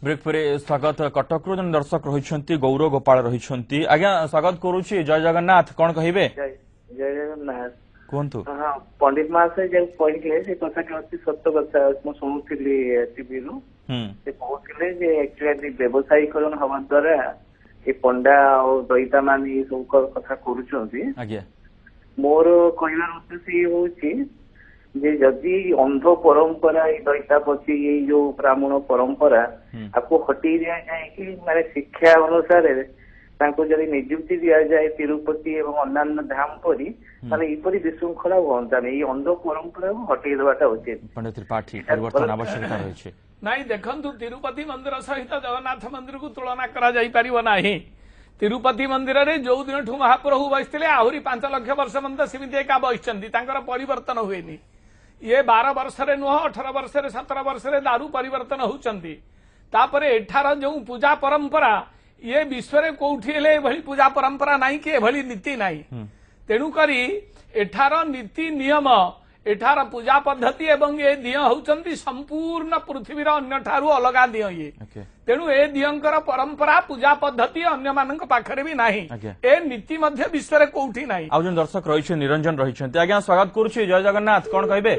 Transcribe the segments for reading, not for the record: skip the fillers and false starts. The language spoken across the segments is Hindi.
ब्रेक पर स्वागत कटक जन दर्शक रही गौरव गोपाल रही आज्ञा स्वागत करुच्ची जय जगन्नाथ कौन कहे जय जगन्नाथ कहतु हाँ पंडित महाशय जो कहले से कथा के सत्य कथा मुझे शुणुली टीवी रू से कहते एक्चुअली व्यवसायीकरण हवा द्वारा ये पंडा और दईता मान ये सब कथा कर मोर कहवार उद्देश्य ये हूँ जे जदि अंध परंपरा दैता पची ये जो ब्राह्मण परंपरा आपको हटई दिया जाए कि माने शिक्षा अनुसार जदि नियुक्ति दि जाए तिरुपति और अन्य धाम परी माने इपरी विशृंखला हंता नहीं अंध परंपरा को हटई देवाटा उचित पंडित त्रिपाठी परिवर्तन आवश्यकता रही नाई देखंतु तिरुपति मंदिर सहित जगन्नाथ मंदिर को तुलना करा जाई परिबो नाही। तिरुपति मंदिर रे जो दिन ठू महाप्रभु बसते आहरी 5 लाख वर्ष पर्यंत सीमित एका बसचंदी परिवर्तन हुएनी ये 12 वर्ष नुह 18 वर्ष 17 वर्ष दारू परिवर्तन होउचंदी तापरे एठार जो पूजा परंपरा ये विश्व रे कोठी हेले एभली पूजा परंपरा नाही कि एभली नीति नाही तेणु करी एठार नीति नियम एठार पूजा पद्धति एवं ये दिय होउचंदी संपूर्ण पृथ्वीर अन्य ठारू अलगा दिय ये तेणु ए दियंकर परंपरा पूजा पद्धति अन्य मानक पाखरे भी नाही ए नीति मध्य विश्व रे कोठी नाही। आउ जन दर्शक रही निरंजन रही आज्ञा स्वागत करुच्ची जय जगन्नाथ कौन कहे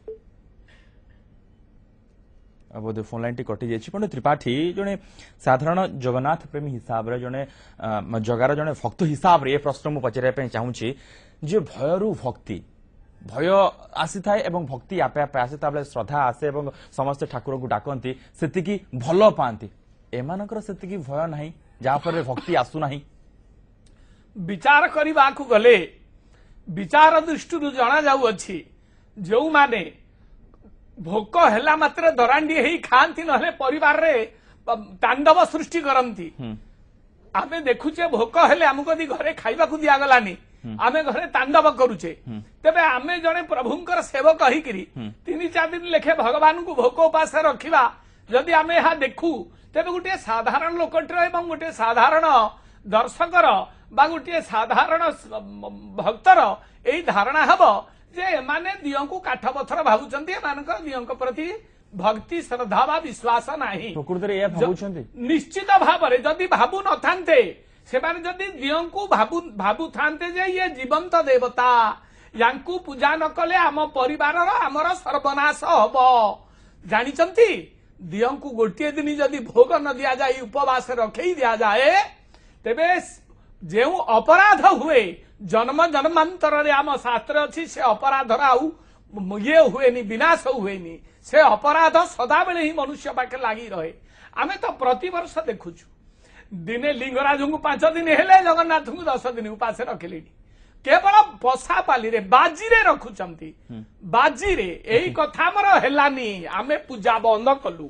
बोधे फोन लाइन टी कटि जाइए पंडित त्रिपाठी जड़े साधारण जगन्नाथ प्रेमी हिसाब रे जड़े जगार जड़े भक्त हिसाब रे ये प्रश्न मुझे पचारे चाहूँगी जे भयरु भक्ति भय आसी थाए एवं भक्ति आपे आपे आसे ताबले श्रद्धा आसे एवं समस्त ठाकुर को डाकती सेतिकी भल पाती एमानकर सेतिकी भय नाही जहाँ पर भक्ति आसु नाही विचार करने को गले विचार दृष्टि जना जाऊँगी जो माने भोक हैला मात्र दरांडी ही खाती नहले परिवार रे तांडव सृष्टि करती आमे देखुचे भोक हेले आमको यदि घरे खाइबा को दिया गलानी आमे घरे तांडव करुचे तेबे आमे जने प्रभुंकर सेवक कहिकरी 3-4 दिन लेखे भगवान को भोक उपास रखिबा जदि आमे हा देखु तेबे गोटे साधारण लोकटर एवं गोटे साधारण दर्शकर बा गोटे साधारण भक्तर एई धारणा हबो जे माने दियों को काठ पत्थर भावुचंती एमानकर दियों प्रति भक्ति श्रद्धा वा विश्वास नाही निश्चित भाव में जदि भावु न थांते से माने जदि दियों को भावु थांते जे ये जीवंत देवता यांकु पूजा न कले आम परिवार आमर सर्वनाश हब जानिचंती दियों को गोटे दिन जदि भोग न दिया जाए उपवास रखे दिया जाए तेबे जो अपराध हुए जन्म जन्मांतर आम शास्त्र अच्छी से अपराधर आउ ये हुएनी विनाश हुएनी से अपराध सदा बेले ही मनुष्य पाखे लगी रहे आमे तो प्रतिवर्ष देखुचु दिने लिंगराज को 5 दिन हेले जगन्नाथ को 10 दिन उपास रखिले केवल बसा पाली रे बाजी रे रखुचंती बाजी रे एही कथा हमर हेलानी आमे पूजा बंद कलु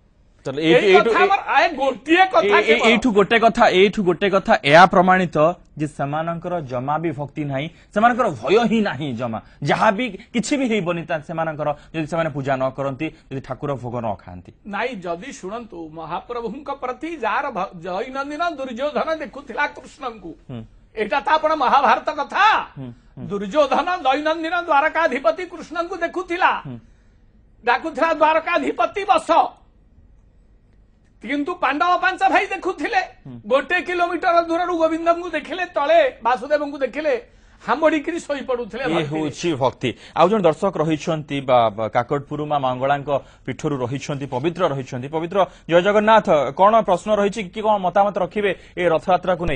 गोटे कथा या प्रमाणित जे समानकर जमा भी भक्ति नाही समानकर भय ही नाही जमा जहाँ भी किछि भी हेबनी समानकर यदि समाने पूजा न करंती यदि ठाकुर भोग न खांती नाई जदि शुणंतु महाप्रभुंक प्रति जार दैनंदिन दुर्योधन देखुथिला कृष्ण को एटा ता आपण महाभारत कथा दुर्योधन दैनंदिन द्वारकाधिपति कृष्ण को देखुथिला डाकुथिला द्वारकाधिपति बस किंतु पांडव 5 भाई देखुथिले 1 किलोमीटर दूर गोविंद को देखिले तले वासुदेव को देखिले हामड़ी सोई पड़ुथिले भक्ति आउ जन दर्शक रही काकटपुर मां मंगलांक पीठरू रही पवित्र रही पवित्र जय जगन्नाथ कौन प्रश्न रही कि कौन मतामत रखिबे ए रथयात्रा को नहीं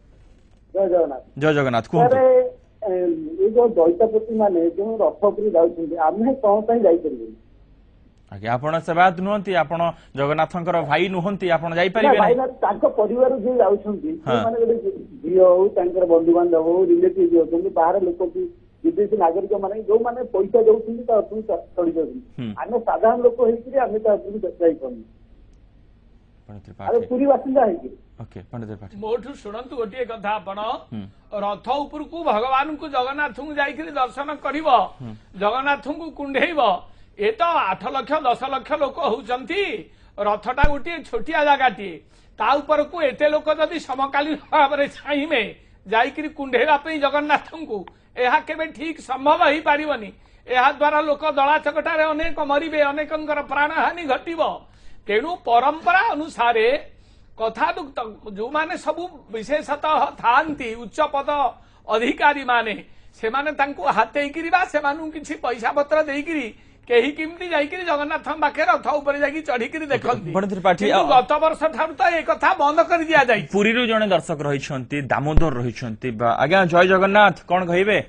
जय जगन्नाथ कहते जो दैत्यपति माने जो रथ पर जाउछन्ती आमे कौन पई जाई परिबे आज्ञा आपण सेवायत नुहंती आपण जगन्नाथंकर भाई नुहंती आपण जाई परिबे नै ताको परिवार जे जाउछन्ती माने झियो हो तांकर बंधु बांधव हो रिलेटिव जो होतंती बाहर लोक की विदेशी नागरिक माने जो माने पैसा दउछन्ती त अपनी चली जाउछन्ती आमे साधारण लोक हेकि आमे त अपनी जाई कोनी अरे पूरी बासिंदा हेकि ओके पंडित त्रिपाठी मोठू शुणंतु गोटे कथा आपण रथ ऊपर को भगवान को जगन्नाथ को जाई दर्शन करिवो जगन्नाथ को कुंढेइबो ये तो 8 लाख 10 लाख लोक होउचंती रथटा गोटे छोटिया जगहटी ता ऊपर को एते लोक जदि समकालीन भाव में चाहिए जाइकरी कुंढेवा जगन्नाथ को यह केबे ठीक संभव ही पारिबनी यह द्वारा लोक दला चकटारे अनेक मरिबे अनेकंकर प्राणहानि घटिबो तेणु परंपरा अनुसार कथा जो माने सबु विशेषतः थांती उच्च पद अधिकारी माने से माने तांको हाथेइकिरी बा से मानु किछि पैसा पत्र देइकिरी केही किमती जाइकिरी जगन्नाथ पाखे रथ ऊपर जाइकी चढ़िकिरी देखंती गत वर्ष ठारू तो ए कथा बंद कर दिया जाई। पुरीरू जने दर्शक रहिछंती दामोदर रहिछंती आज्ञा जय जगन्नाथ कोन कहिबे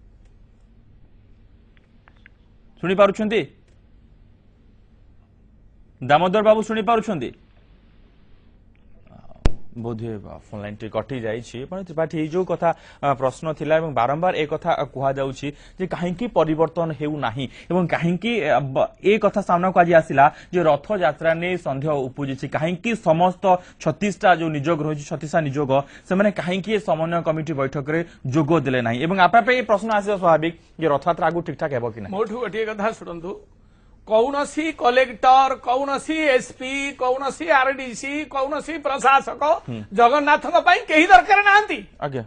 सुनी पारुछंती दामोदर बाबू सुनी पारुछंती बोधे फोन लाइन टी कटि जाइछि पण त्रिपाठी जो कथा प्रश्न थिला एवं बारंबार ए कथा कुहा जाउछि जे काहेकि परिवर्तन हेउ नाही एवं काहेकि ए कथा सामना को आज आसिला जे रथ यात्रा ने संदेह उपुजिछि काहेकि समस्त 36टा जो निजोग रहिछि 36टा निजोग से माने काहेकि समन्वय कमिटी बैठक रे जोगो देले नाही एवं आपा पे प्रश्न आसी स्वाभाविक जे रथ यात्रा आगु ठीक ठाक हेबो कि नाही मोठु गोटे कथा सुनंतु कौनसी कलेक्टर कौनसी एसपी कौनसी आरडीसी कौनसी प्रशासक जगन्नाथ कहीं दरकार नांती आज्ञा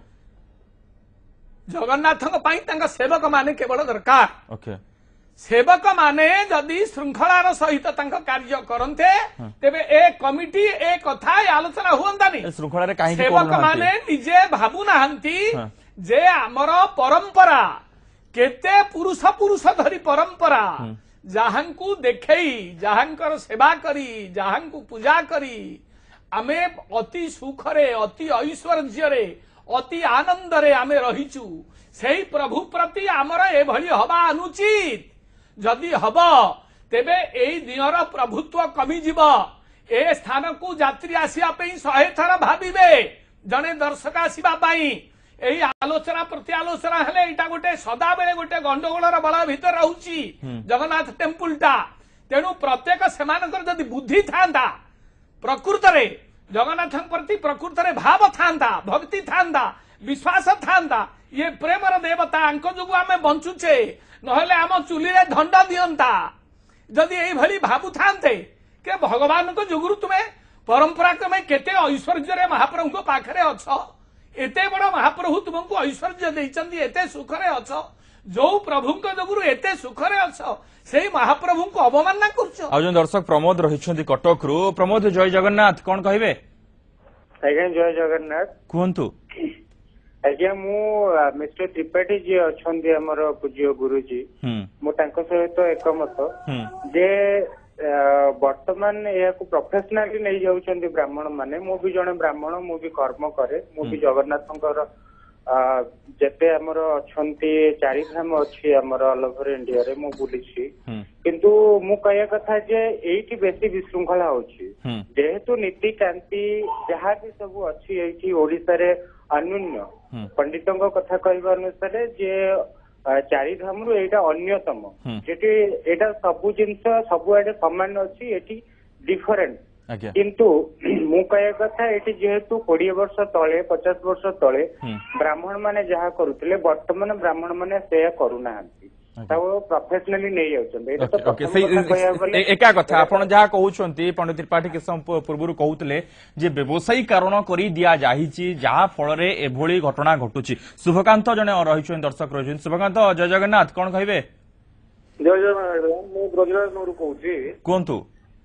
जगन्नाथ सेवक माने केवल दरकार ओके सेवक माने जदि श्रृंखलार सहित कार्य करते तेबे ए कमिटी ए कथा आलोचना हुअंतानी श्रृंखला रे सेवक माने निजे भाबु नाहंती जे हमर परंपरा केते पुरुष पुरुष धरी परंपरा जहांकु देखई जहांकर सेवा करी जहांकु पूजा करी आमे अति सुखरे अति ऐश्वर्य अति आनंद रे आमे रहिचु सेही प्रभु प्रति आमर एभली हवा अनुचित जदि हब तेबे एई दिनर प्रभुत्व कमी जीव ए स्थान को यात्री आसिया पई 100 थर भाबिबे जने दर्शक आसिबा पई एही आलोचना प्रति आलोचना हेले एटा गोटे सदा बेले गोटे गंडगोलर बल भीतर रहउची जगन्नाथ टेम्पलटा तेणु प्रत्येक सेमानकर जदि बुद्धि थांता प्रकृत रे जगन्नाथ प्रति प्रकृत रे भाव थांता भक्ति थांता विश्वास थांता ये प्रेमर देवता अंक जोगु आमे बंचुचे नहले आम चुली रे धंडा दियंता जदि एई भली भाबु थांते के भगवान को जोगुरु तुमे परंपरा क्रमे केते ऐश्वर्य रे महाप्रभु को पाखरे अछ एते बड़ महाप्रभु तुमको ऐश्वर्य देइचंदी एते सुखरे अछ जो प्रभु को जोगुरु एते सुखरे अछ सेही महाप्रभु को अवमानना करछ। आ जो दर्शक प्रमोद रहिछंती कटक रु प्रमोद जय जगन्नाथ कोन कहिबे आज्ञा जय जगन्नाथ कुहंतु आज्ञा मु मिस्टर त्रिपाठी जी अछंती हमर पूज्य गुरुजी मु तांको सहित एकमत जे वर्तमान या प्रोफेशनाली नहीं जाउछंती ब्राह्मण माने मु भी जने ब्राह्मण मु भी कर्म करे मु भी जगन्नाथंकर जेते हमर अछंती चारि धाम अछि हमर ऑल ओवर इंडिया रे मु बुलिछि किंतु मु कहया कथा जे एठी बेसी विशृंखला होछि जेहेतु नीति कांति जहा भी सब अछि एठी ओडिसा रे अन्यून्य पंडितों कथा कहबा अनुसार जे चारि धाम रु एटा अन्यतम जेटी एटा सबु जिंस सबु आडे समान अछि एटी डिफरेंट किंतु मु कहया कथा एटी जेहेतु 20 वर्ष तळे 50 वर्ष तळे ब्राह्मण माने जहा करूतले वर्तमान ब्राह्मण माने सेया करूनाहंती प्रोफेशनली नहीं जाउछन्ते एका कथा आपण जहा कहउछन्ती पंडित त्रिपाठी के पूर्वरु कहउतले जे व्यवसायी कारण करी दिया जाहिछि जहा फल रे एभोली घटना घटुछि शुभकांत जने रहिछन दर्शक रहिछन शुभकांत जय जगन्नाथ कोन कहिबे जय जगन्नाथ मु ब्रजराज नोरु कहउछि कोंतु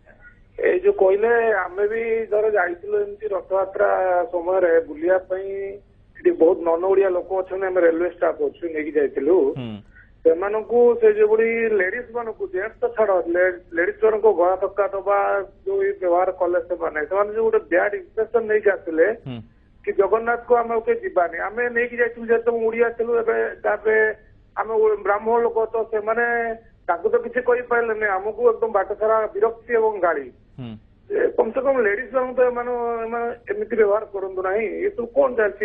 ए जो कहले आमे भी धर जाइतिलो एमती रथयात्रा समय रे बुलिया पई एटी बहुत नन ओडिया लोक अछन हम रेलवे स्टाफ अछु नेकी जाइतिलु सेमानकु से जो बड़ी लेडीज मानकु जेंट्स तो छाड़ लेडीज मान को गला धक्का दबा जो व्यवहार कले से माने जो गोटे बैड इंप्रेशन नहीं आसिले कि जगन्नाथ को आम के जीवानी आम नहीं जाइलु जेहेतु ओडिया थिलु एबे आम ब्राह्मण लोक तो से माने ताकू तो किसी कहि पाइले आमको एकदम बाट सारा विरक्ति एवं गाड़ी कम से कम लेडीज मान तो एमती व्यवहार करंतु नाही ये तो कोन चलछि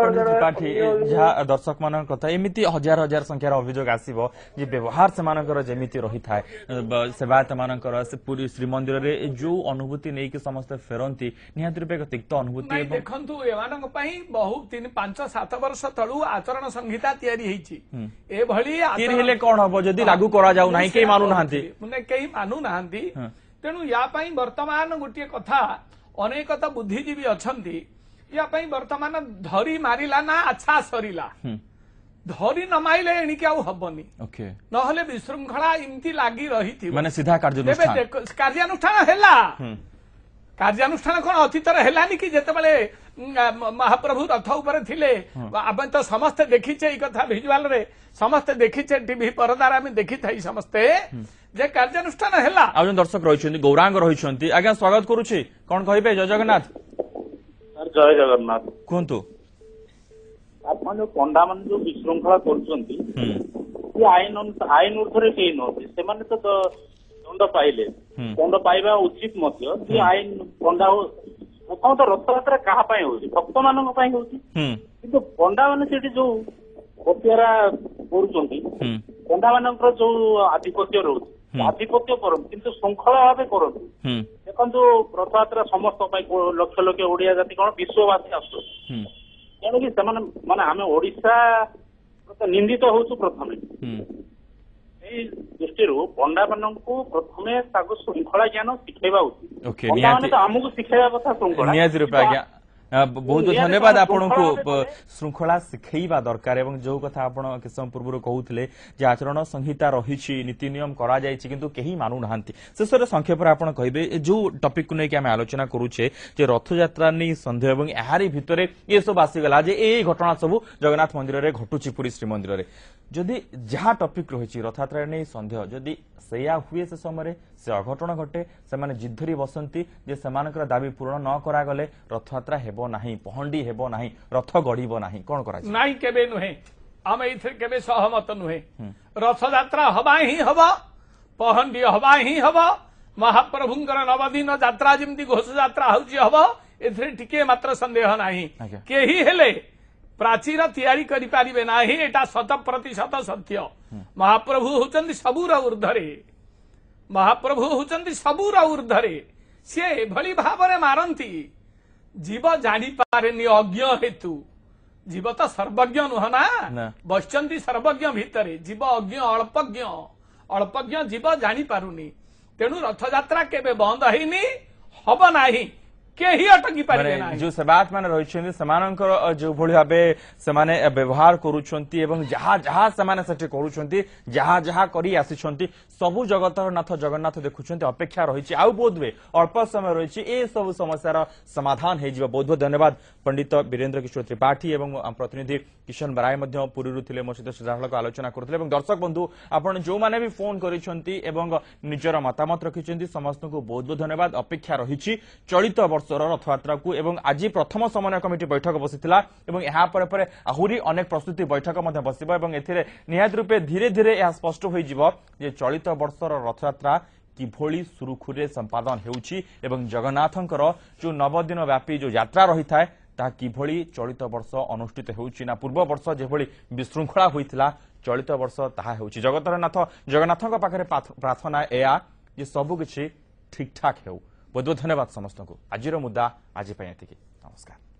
अन्य जहा दर्शक मान कथा एमिति हजार हजार संख्यार अभियोग आसीबो जे व्यवहार से मानकर जेमिति रही थाए सेवायत मानकर से पूरी श्रीमंदिर रे जो अनुभूति नै कि समस्त फेरंती निहात रूपे तिक्त अनुभूति देखंतु एमानक पई बहु 3-5-7 वर्ष तळु आचरण संहिता तयारी हेछि ए भली आचरण हेले कोन हबो जदी लागू करा जाउ नाही के मानु नाहंती मने केही मानु नाहंती तेणु या वर्तमान गोटे कथा अनेक तो बुद्धिजीवी अच्छा या वर्तमान धरी मारिला ना अच्छा सरीला धरी नमाइले एणिके आउ हबनी ओके नहले विशृंखला इमती लागी रही माने सीधा कार्यानुष्ठान कार्यानुष्ठान हेला कार्यानुष्ठान कौन अतीतर हेलानी कि जेतेबेले महाप्रभु रथ ऊपर थिले आमे तो समस्ते देखिचे ई कथा विजुअल रे समस्ते देखिचे टीवी परदार आमे देखि थाई समस्ते जे कार्यानुष्ठान हेला आ जन दर्शक रहिछन्ती गौरांग रहिछन्ती आज्ञा स्वागत करूछि कोन कहिबे जय जगन्नाथ सर जय जगन्नाथ कोंतु आपण जो पंडा मान जो विशृंखला करछन्ती आईन ऊर्ध्वरे केही नहोती सेमाने तो दंड पाइले दंड पाइबा उचित मध्य कि आईन पंडा प्रथम तो रथयात्रा कहा होती भक्त मान किंतु पंडा मैंने से जो हत्यारा करुँच पंडा मान जो आधिपत्य रोचे आधिपत्य कर किंतु श्रृंखला भाव करतु देखो रथयात्रा समस्त लक्ष लक्ष ओडिया जाति कौन विश्ववासी आसु तेणुक से माने आम ओडिशा निंदित हो प्रथम दृष्टि पंडा मान प्रथमे श्रृंखला ज्ञान शिखेवा उचित आमको शिखेवा कथा श्रृंखला बहुत धन्यवाद आपन को श्रृंखला शिखेवा दरकार एवं जो कथा आपन किछ समय पूर्व कहउथिले जे आचरण संहिता रहिछि नीति नियम करा जायछि किंतु केही मानु नहांती शेषर संक्षेप रे आपन कहिबे जो टॉपिक को नै कि हम आलोचना करूछे जे रथ यात्रा नै संदेह एवं एहारी भितरे ये सब आसी गला जे ए घटना सब जगन्नाथ मंदिर रे घटुछि पुरी श्री मंदिर रे जदि जहा टॉपिक रहिछि रथ यात्रा नै संदेह जदि सेया हुए से समय से अघटन घटे से माने जिद्धरी बसंती जे समानकर दाबी पूर्ण न करा गले रथयात्रा हेबो नाही पहंडी हेबो नाही रथ गड़ीबो नाही कोन करा नाही केबे नुहे हम एथे केबे सहमत नुहे रथयात्रा हबा ही हबा पहंडी हबा ही हबा महाप्रभुंकर नवदिन यात्रा जिमती घोष यात्रा होची हबा एथे टिके मात्र संदेह नाही केही हेले प्राचीर तैयारी करि पारिबे नाही एटा 100% सत्य महाप्रभु होचंदी सबुर ऊर्ध्वरे महाप्रभु होचंदी सबुर ऊर्ध्वरे से भली भावरे मारंती जीव जानी पारेनी अज्ञ हेतु जीव तो सर्वज्ञ नुह ना बसचंदी सर्वज्ञ भितरे जीव अज्ञ अल्पज्ञ जीव जानी पारुनी तेणु रथयात्रा केबे बंद हेनी हब नाही केही अटकी पारिबे नाही जो सेवायत माने रहिछन्ती समानकर जो भली भाबे समाने व्यवहार करूछन्ती एवं जहा जहा समाने सटे करूछन्ती जहा जहा करी आसीछन्ती सबु जगतर नाथ जगन्नाथ देखुछन्ती अपेक्षा रहिछि आउ बोधवे अल्प समय रहिछि ए सब समस्यार समाधान हे जिवो बहुत बहुत धन्यवाद पंडित वीरेंद्र किशोर त्रिपाठी एवं प्रतिनिधि किशन बराय मध्य पुरीरु थिले मो सहित सिधासलख आलोचना करथिले एवं दर्शक बंधु आपण जो माने भी फोन करिछन्ती एवं निजर मतामत रखिछन्ती समस्त को बहुत बहुत धन्यवाद अपेक्षा रहिछि चलित रथयात्रा को एवं आज प्रथम समन्वय कमिटी बैठक बसिथिला एवं यहाँ पर आहुरी अनेक प्रस्तुति बैठक मध्य बसिबो एवं एथिरे निहात रूपे धीरे धीरे यह स्पष्ट होई जिवो जे चलित वर्षर रथयात्रा किभली सुरुखुरे संपादन हेउछि एवं जगन्नाथंकर जो नवदिन व्यापी जो यात्रा रही थाए ता किभली चलित वर्ष अनुष्ठित हेउछि ना पूर्व वर्ष जेभली विशृंखला होइथिला चलित वर्ष ताहा हेउछि जगतर नाथ जगन्नाथंक पाखरे प्रार्थना एया जे सब किछि ठीक ठाक हेउ बहुत बहुत धन्यवाद समस्त को आज मुद्दा आज नमस्कार।